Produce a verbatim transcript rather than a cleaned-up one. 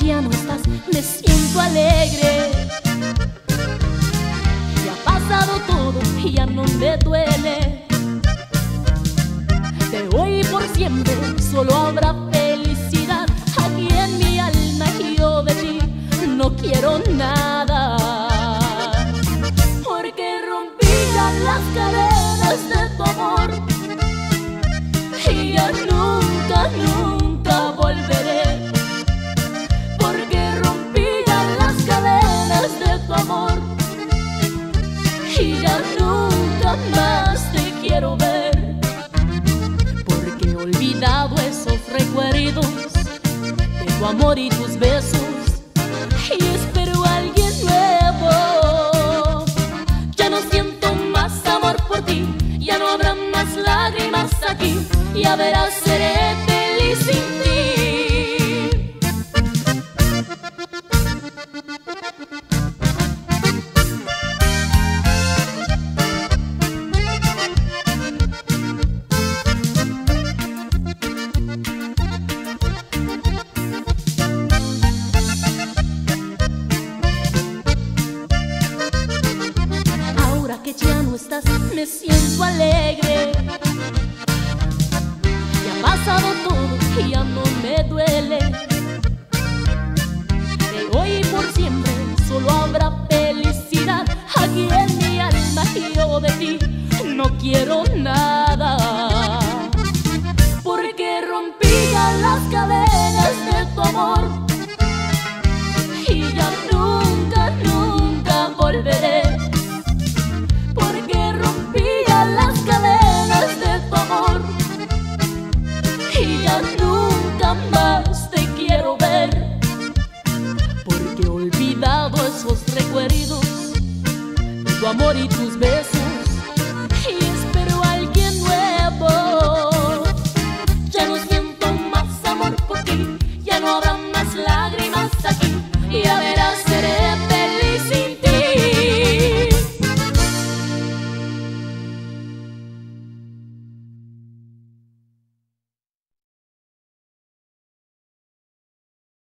ya no estás, me siento alegre. Ya ha pasado todo y ya no me duele. De hoy por siempre solo habrá felicidad aquí en mi alma, y yo de ti no quiero nada. Porque rompí ya las cadenas de tu amor y ya nunca, nunca volveré. Porque rompí ya las cadenas de tu amor y ya nunca más te quiero ver. Porque he olvidado esos recuerdos de tu amor y tus besos, y espero a alguien nuevo. Ya no siento más amor por ti, ya no habrá más lágrimas aquí, ya verás, seré feliz sin ti. Ahora que ya no estás, me siento alegre. Ya ha pasado todo y ya no me duele. De hoy por siempre solo habrá felicidad aquí en mi alma, y yo de ti no quiero nada. Porque rompí ya las cadenas de tu amor y ya nunca, nunca volveré. Porque rompí ya las cadenas de tu amor y ya nunca más te quiero ver. Porque he olvidado esos recuerdos de tu amor y tus besos, y espero a alguien nuevo. Ya no siento más amor por ti, ya no habrá más lágrimas aquí,